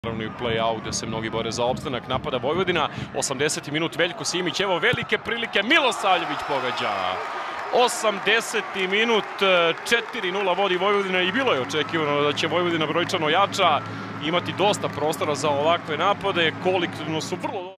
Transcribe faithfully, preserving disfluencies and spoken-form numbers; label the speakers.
Speaker 1: Naravno i play-out gde se mnogi bore za opstanak. Napada Vojvodina, osamdeseti minut, Veljko Simić, evo velike prilike, Milosavljević pogađa. osamdeseti minut, četiri nula vodi Vojvodina i bilo je očekivano da će Vojvodina brojčano jača imati dosta prostora za ovakve napade, koliko su vrlo...